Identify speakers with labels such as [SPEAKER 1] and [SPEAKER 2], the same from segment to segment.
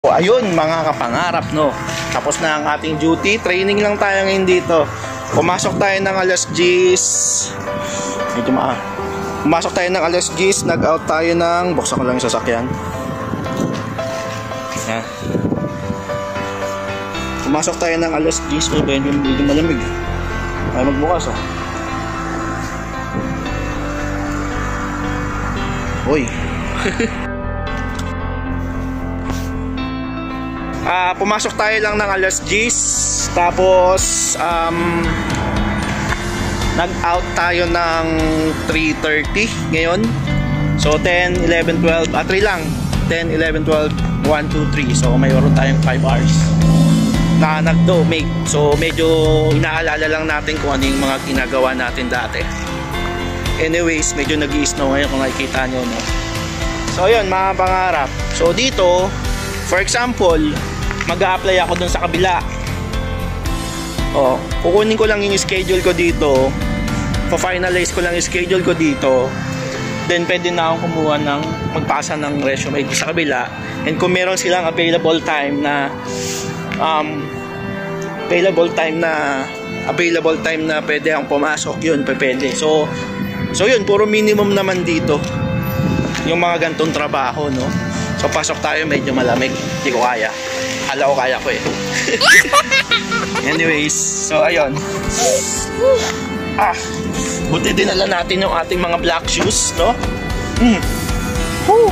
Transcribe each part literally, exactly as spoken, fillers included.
[SPEAKER 1] So, ayun mga kapangarap, no, tapos na ang ating duty. Training lang tayo ngayon dito. Pumasok tayo ng alas diyes. Medyo maa Pumasok tayo ng alas diyes. Nag-out tayo ng, buksan ko lang yung sasakyan. Yan. Pumasok tayo ng alas diyes. Oh, medyo, medyo malamig. Ay magbukas, oh. Uy. Uh, pumasok tayo lang ng alas diyes. Tapos um, nag-out tayo ng three thirty ngayon. So ten, eleven, twelve, ah three lang, ten, eleven, twelve, one, two, three. So mayroon tayong five hours na nag-do-make. So medyo inaalala lang natin kung ano yung mga ginagawa natin dati. Anyways, medyo nag-i-snow ngayon kung nakikita nyo, no? So yun mga pangarap. So dito, for example, mag-a-apply ako dun sa kabila. O, kukunin ko lang yung schedule ko dito. Pa-finalize ko lang yung schedule ko dito. Then pwede na akong kumuha ng magpasa ng resume sa kabila. And kung meron silang available time na um, available time na available time na pwede akong pumasok, yun, pwede. So, so yun, puro minimum naman dito yung mga gantong trabaho, no? So pasok tayo, medyo malamig. Hindi ko kaya. Hala ko kaya ko eh. Anyways, so ayun. Ah, buti dinala natin yung ating mga black shoes, no? Mm. Woo.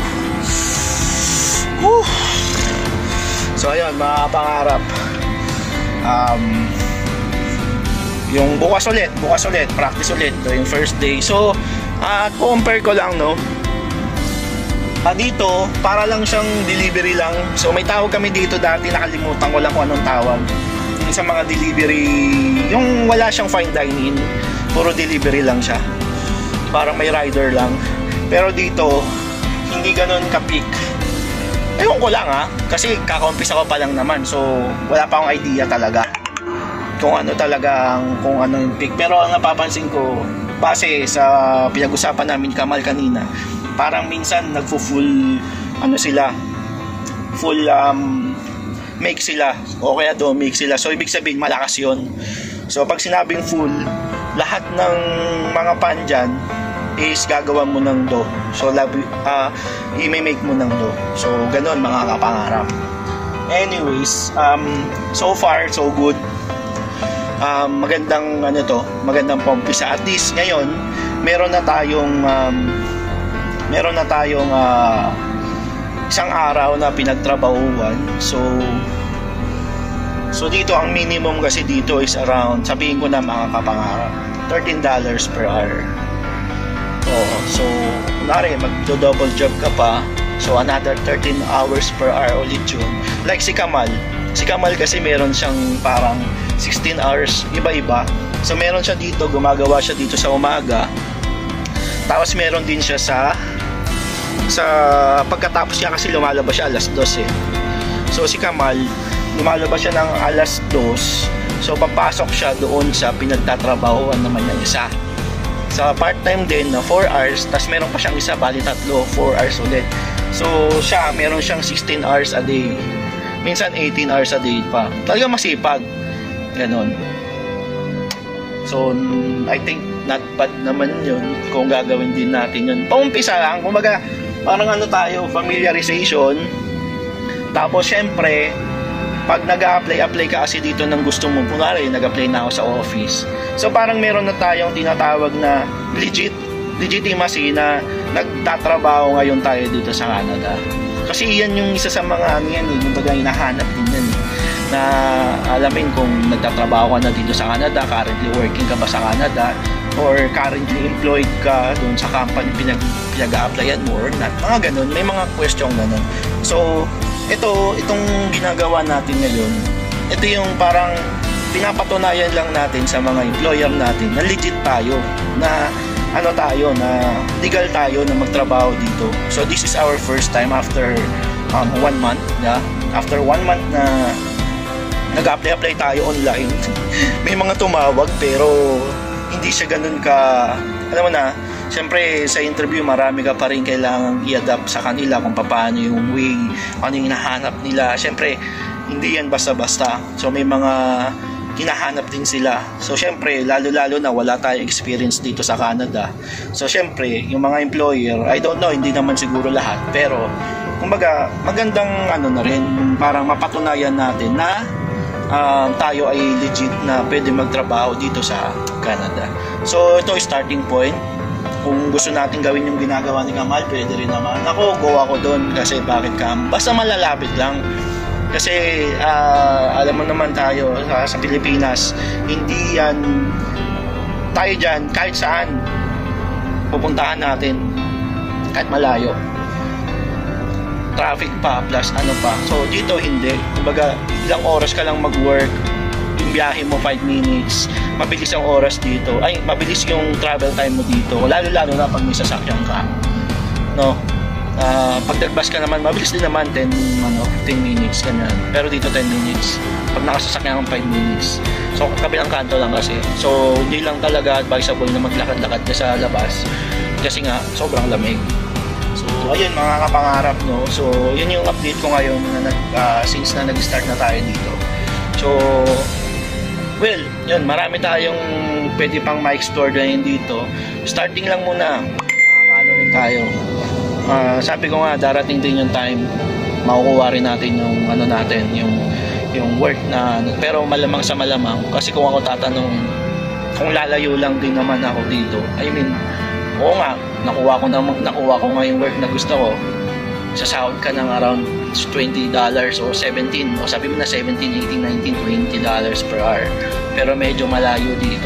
[SPEAKER 1] Woo. So ayun, mga pangarap. Um, yung bukas ulit, bukas ulit, practice ulit. So, yung first day. So, uh, compare ko lang, no? Ah, dito, para lang siyang delivery lang. So may tawag kami dito dati, nakalimutan ko lang kung anong tawag. Yung sa mga delivery, yung wala siyang fine dining, puro delivery lang siya. Parang may rider lang. Pero dito, hindi ganun ka-peak. Ewan ko lang ha, kasi kaka-umpisa ko pa lang naman. So wala pa akong idea talaga kung ano talagang, kung ano yung peak. Pero ang napapansin ko, base sa pinag-usapan namin Kamal kanina, parang minsan nagfo-full ano sila, full um, make sila o kaya do make sila. So ibig sabihin malakas yun. So pag sinabing full, lahat ng mga pan dyan is gagawa mo ng do. So uh, i-make mo ng do. So ganun mga kapangarap. Anyways, um, so far so good. Um, magandang ano to, magandang pumpisa. At least ngayon meron na tayong um, meron na tayong uh, isang araw na pinagtrabahuan. So so dito ang minimum kasi dito is around, sabihin ko na mga kapangarap, thirteen dollars per hour. Oh, so kunwari magdo-double job ka pa, so another thirteen hours per hour ulit yun. Like si Kamal, si Kamal kasi meron siyang parang sixteen hours, iba-iba. So meron siya dito, gumagawa siya dito sa umaga. Tapos meron din siya sa sa pagkatapos niya, kasi lumalabas siya alas dos eh. So si Kamal, lumalabas siya ng alas dos. So papasok siya doon sa pinagtatrabahoan naman ng isa. Sa part-time din na four hours, tapos meron pa siyang isa, bali tatlo, four hours ulit. So siya, meron siyang sixteen hours a day. Minsan eighteen hours a day pa. Talaga masipag. Ganon. So I think not bad naman yun kung gagawin din natin yun. Paumpisa lang, kumbaga parang ano tayo, familiarization. Tapos syempre pag nag-a-apply-apply ka kasi dito ng gusto mo, kunwari nag-apply na ako sa office, so parang meron na tayong tinatawag na legit legitimacy na nagtatrabaho ngayon tayo dito sa Canada. Kasi yan yung isa sa mga ano yan, yung baga hinahanap din yan, na alamin kung nagtatrabaho ka na dito sa Canada, currently working ka ba sa Canada, or currently employed ka doon sa company pinag, pinag-a-applyan mo or not. Mga ganun, may mga question ganun. So ito, itong ginagawa natin ngayon, ito yung parang pinapatunayan lang natin sa mga employer natin na legit tayo, na ano tayo, na legal tayo na magtrabaho dito. So this is our first time after um, one month, yeah? After one month na nag-apply-apply tayo online. May mga tumawag pero hindi siya ganun ka, alam mo na, Siyempre, sa interview, marami ka pa rin kailangang i-adapt sa kanila kung paano yung way, ano yung hinahanap nila. Siyempre, hindi yan basta-basta. So, may mga hinahanap din sila. So, siyempre, lalo-lalo na wala tayong experience dito sa Canada. So, siyempre, yung mga employer, I don't know, hindi naman siguro lahat. Pero, kumbaga, magandang ano na rin, parang mapatunayan natin na uh, tayo ay legit na pwede magtrabaho dito sa Canada. So, ito ay starting point. Kung gusto natin gawin yung ginagawa ni Kamal, pwede rin naman. Ako, go ako doon kasi bakit Kam? Basta malalapit lang. Kasi uh, alam mo naman tayo uh, sa Pilipinas, hindi yan tayo dyan kahit saan pupuntahan natin, kahit malayo. Traffic pa plus ano pa. So dito hindi. Kumbaga ilang oras ka lang mag-work, yung biyahe mo five minutes, mabilis ang oras dito. Ay, mabilis yung travel time mo dito. Lalo-lalo na pag may sasakyan ka. No? Uh, pag nagbus ka naman, mabilis din naman ten, ano, fifteen minutes ganyan. Pero dito ten minutes. Pag nakasasakyan kang five minutes. So kabilang kanto lang kasi. So hindi lang talaga advisable na maglakad-lakad ka sa labas kasi nga sobrang lamig. So ayun mga kapangarap, no. So yun yung update ko ngayon na nag, uh, since na nag-start na tayo dito. So well, yun, marami tayong pwede pang ma-explore na yun dito. Starting lang muna. Ano rin tayo. Uh, sabi ko nga, darating din yung time makukuha rin natin yung ano natin, yung yung work na, pero malamang sa malamang kasi kung ako tatanong kung lalayo lang din naman ako dito, I mean, oo nga, nakuha ko na, nakuha ko nga yung work na gusto ko, sasahod ka ng around twenty dollars o seventeen, o sabi mo na seventeen, eighteen, nineteen, twenty dollars per hour, pero medyo malayo dito.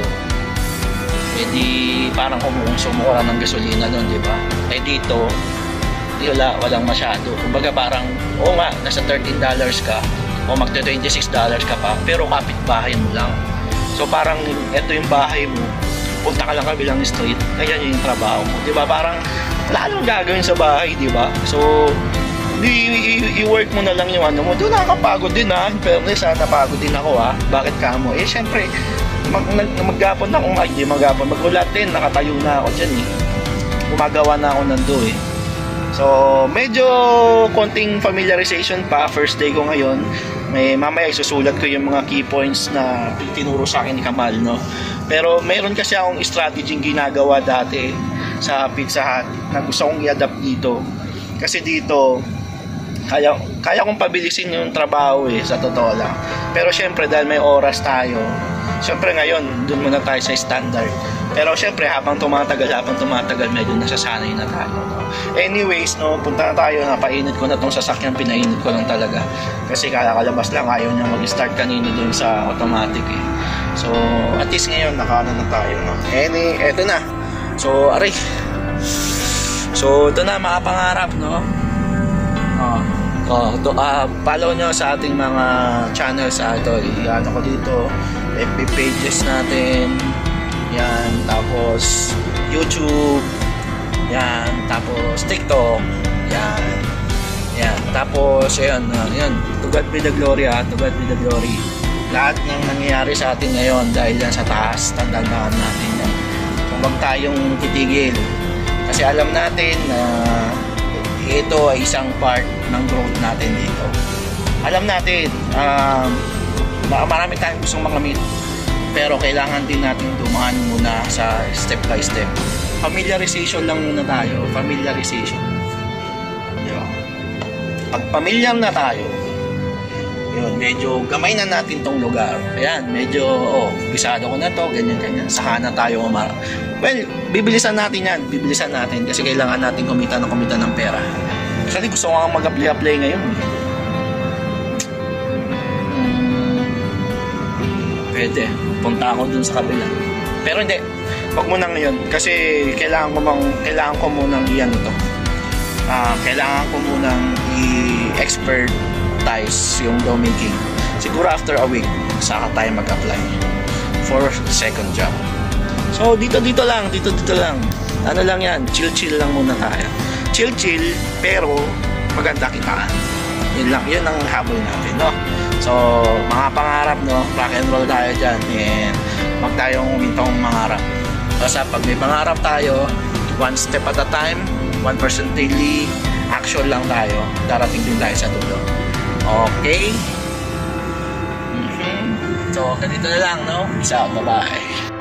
[SPEAKER 1] Eh di parang kumukonsumo ka ng gasolina nun, di ba? Eh dito di wala, walang masyado. Kumbaga parang, oo nga, nasa thirteen dollars ka o magta twenty-six dollars ka pa, pero kapitbahay mo lang. So parang eto yung bahay mo, punta ka lang kabilang street, kaya yung trabaho mo, di ba? Parang lalo gagawin sa bahay, di ba? So i-work mo na lang yung ano mo. Doon nakakapagod din ha, pero sa napagod din ako ha. Bakit ka mo? Eh syempre mag, maggapon na akong, ay di maggapon, magulat din, nakatayo na ako dyan eh, gumagawa na ako nando eh. So medyo konting familiarization pa, first day ko ngayon. May mamaya isusulat ko yung mga key points na tinuro sa akin ni Kamal, no. Pero meron kasi akong strategy ginagawa dati sa Pizza Hut na gusto kong i-adapt dito. Kasi dito kaya kaya kong pabilisin yung trabaho eh, sa totoo lang. Pero syempre dahil may oras tayo, syempre ngayon doon muna tayo sa standard. Pero syempre habang tumatagal, habang tumatagal medyo nasasanay na tayo, no? Anyways, no, punta na tayo, napainit ko na tong sasakyan, pinainit ko lang talaga. Kasi kalakalabas lang, ayaw niya mag-start kanina doon sa automatic eh. So, at least ngayon, nakaano na tayo, no? Any, eto na. So, aray. So, ito na mga pangarap, no? Oh, oh, to, uh, follow nyo sa ating mga channels, sa ito, i-ano ko dito, F B pages natin. Yan, tapos YouTube, yan, tapos TikTok, yan, yan, tapos yan, uh, yan, to God be the glory, ha, to God be the glory. Lahat ng nangyayari sa atin ngayon dahil yan sa taas, tandaan natin yan. Kung wag tayong titigil, kasi alam natin na uh, ito ay isang part ng growth natin dito. Alam natin, uh, marami tayong gustong makamit, pero kailangan din natin dumaan muna sa step by step. Familiarization lang muna tayo. Familiarization. Diba? Pag pamilyar na tayo, yun, medyo gamay na natin tong lugar. Ayan, medyo, oh, bisado ko na to, ganyan, ganyan. Saka na tayo umara. Well, bibilisan natin yan. Bibilisan natin kasi kailangan natin kumita ng kumita ng pera. Kasi gusto ko nga mag-apply-apply ngayon. Pwede, punta ako dun sa kabila. Pero hindi, wag mo na ngayon kasi kailangan ko mang kailangan ko munang iyan to. Uh, kailangan ko munang i-expertise yung dough making. Siguro after a week, saka tayo mag-apply for second job. So dito dito lang, dito dito lang. Ano lang yan, chill-chill lang muna tayo. Chill-chill pero maganda kitaan. Yun lang, yun ang habol natin, no? So, mga pangarap, no? Rock and roll tayo dyan. And wag tayong humintong mangarap. Basta pag may pangarap tayo, one step at a time, one percent daily action lang tayo. Darating din tayo sa dulo. Okay? Mm-hmm. So, ganito na lang, no? Peace out. Bye-bye.